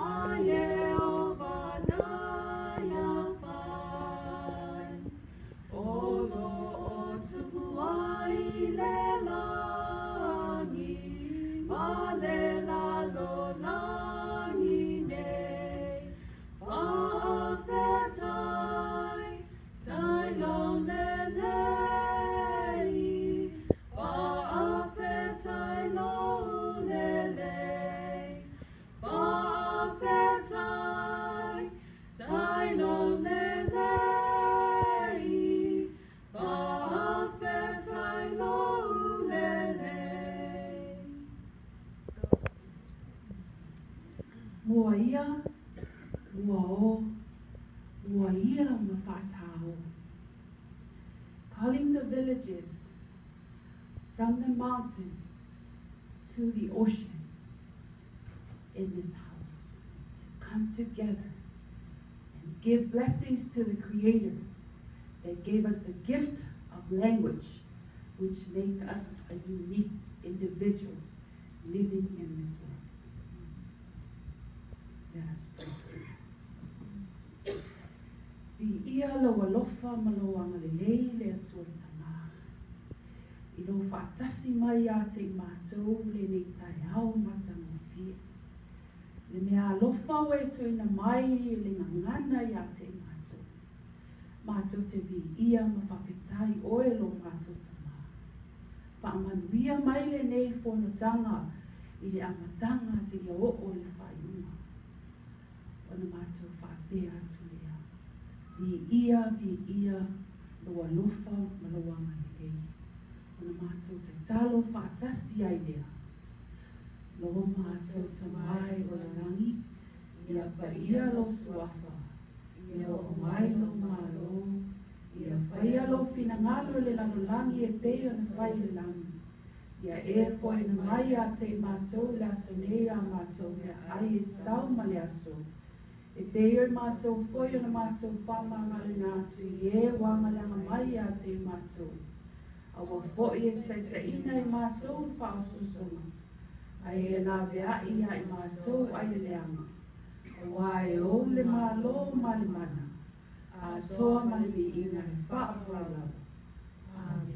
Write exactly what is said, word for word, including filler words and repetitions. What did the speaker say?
Mua ia, mua o, mua ia ma whasao. Calling the villages from the mountains to the ocean in this house to come together and give blessings to the Creator that gave us the gift of language, which make us a unique individuals living in this world. Let us pray. Vi ia lo alofa ma lo angalelei le atua tama. I lo whaatasi mai a te mātou le nei tai au matanga fia. Le mea alofa o e tuina mai le ngangana i a te mātou. Mātou te vi ia ma whawhetai oe lo mātou tama. Whaamanuia mai le nei whonotanga i le amatanga si ia o o le whaiunga. Ona mātou whaatea atu lea. Vi ia, vi ia, lo alofa ma lo angalelei. Ona mātou te talo whaatasi ai lea. Lo mātou tamai o la rangi, ia pa ia lo suafa, ia o mai lo malo, ia whaia lo finangalo le lanolangi e peo na whai le langi. Ia e fwoi na mai a te mātou le aso nei a mātou mea ai e sau ma le aso. E peo mātou fwoi na mātou whamangale nā tu i e wangalanga mai a te mātou. Awa fwoi e taita ina i mātou whaasusonga. Ai e nā vea i a i mātou ai e leanga. Awa e o le mālo ma le mana. A toa mali ina e whaapalawa. Amen.